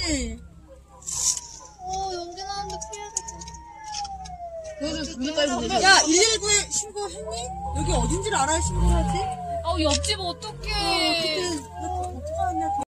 연기 나는데 피해야 돼. 야, 119에 신고했니? 여기 어딘지를 알아야 신고하지? 옆집 어떡해. 그때 어떻게 알았냐?